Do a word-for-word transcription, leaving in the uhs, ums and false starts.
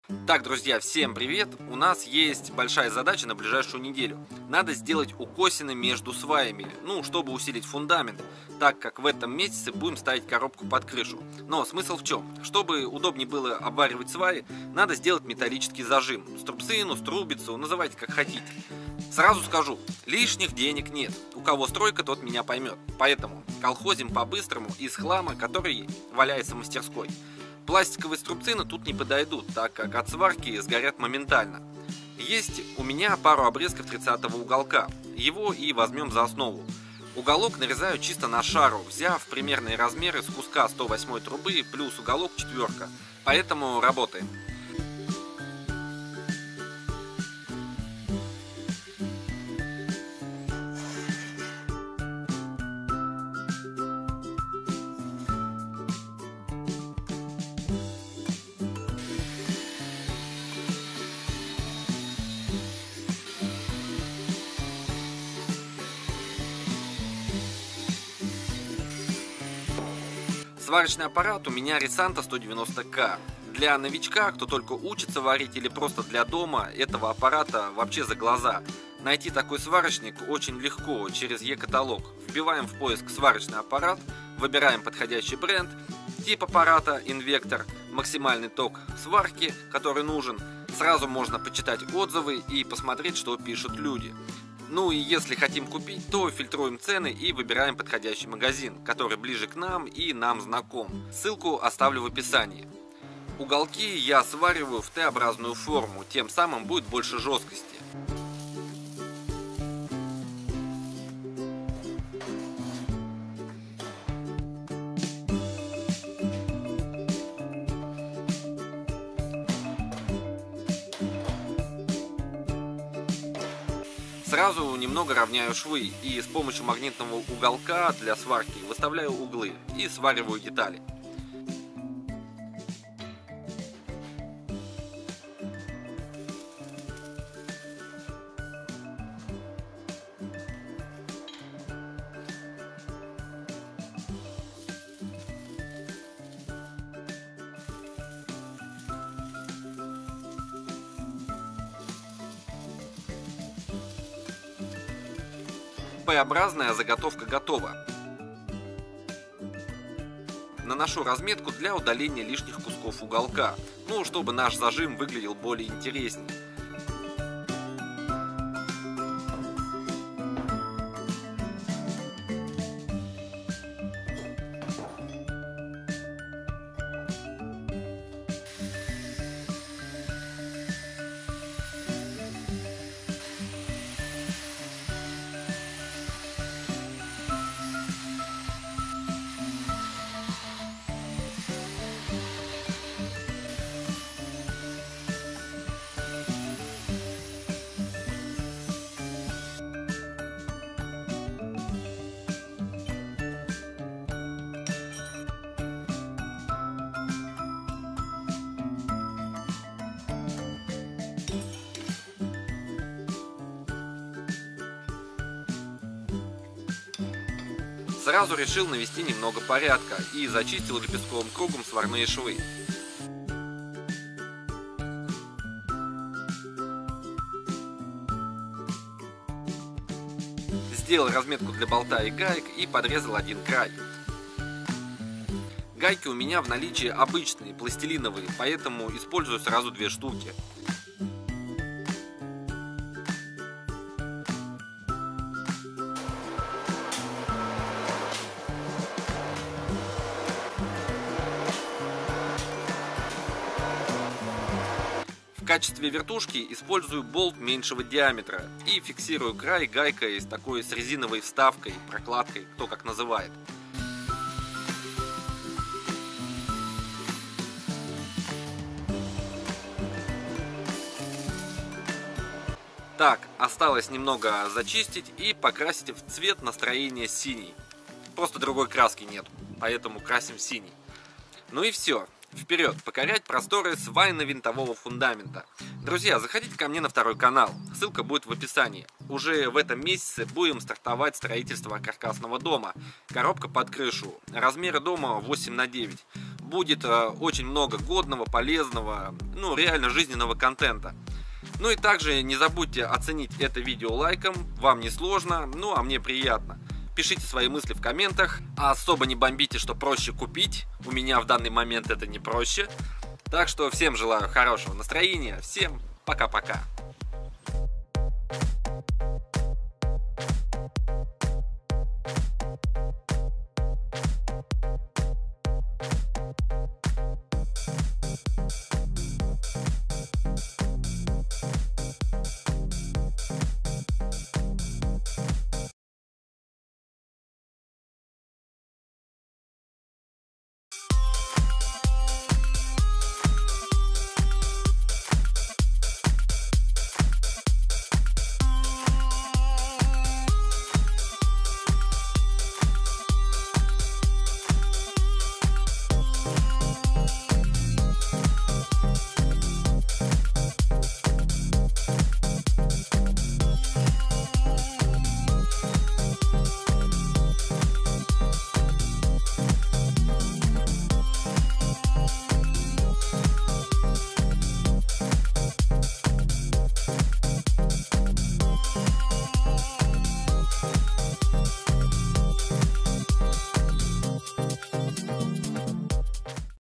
Так, друзья, всем привет! У нас есть большая задача на ближайшую неделю. Надо сделать укосины между сваями, ну, чтобы усилить фундамент, так как в этом месяце будем ставить коробку под крышу. Но смысл в чем? Чтобы удобнее было обваривать сваи, надо сделать металлический зажим. Струбцину, струбицу, называйте как хотите. Сразу скажу, лишних денег нет. У кого стройка, тот меня поймет. Поэтому колхозим по-быстрому из хлама, который валяется в мастерской. Пластиковые струбцины тут не подойдут, так как от сварки сгорят моментально. Есть у меня пару обрезков тридцатого уголка, его и возьмем за основу. Уголок нарезаю чисто на шару, взяв примерные размеры с куска сто восьмой трубы плюс уголок четверка, поэтому работаем. Сварочный аппарат у меня Ресанта сто девяносто ка. Для новичка, кто только учится варить или просто для дома, этого аппарата вообще за глаза. Найти такой сварочник очень легко через e-каталог. Вбиваем в поиск сварочный аппарат, выбираем подходящий бренд, тип аппарата, инвектор, максимальный ток сварки, который нужен. Сразу можно почитать отзывы и посмотреть, что пишут люди. Ну и если хотим купить, то фильтруем цены и выбираем подходящий магазин, который ближе к нам и нам знаком. Ссылку оставлю в описании. Уголки я свариваю в Т-образную форму, тем самым будет больше жесткости. Сразу немного равняю швы и с помощью магнитного уголка для сварки выставляю углы и свариваю детали. П-образная заготовка готова. Наношу разметку для удаления лишних кусков уголка, ну, чтобы наш зажим выглядел более интереснее. Сразу решил навести немного порядка и зачистил лепестковым кругом сварные швы. Сделал разметку для болта и гаек и подрезал один край. Гайки у меня в наличии обычные, пластилиновые, поэтому использую сразу две штуки. В качестве вертушки использую болт меньшего диаметра и фиксирую край гайкой с такой с резиновой вставкой, прокладкой, кто как называет. Так, осталось немного зачистить и покрасить в цвет настроения синий. Просто другой краски нет, поэтому красим синий. Ну и все. Вперед, покорять просторы свайно-винтового фундамента. Друзья, заходите ко мне на второй канал, ссылка будет в описании. Уже в этом месяце будем стартовать строительство каркасного дома. Коробка под крышу, размеры дома восемь на девять. Будет э, очень много годного, полезного, ну реально жизненного контента. Ну и также не забудьте оценить это видео лайком, вам не сложно, ну а мне приятно. Пишите свои мысли в комментах, а особо не бомбите, что проще купить. У меня в данный момент это не проще. Так что всем желаю хорошего настроения, всем пока-пока.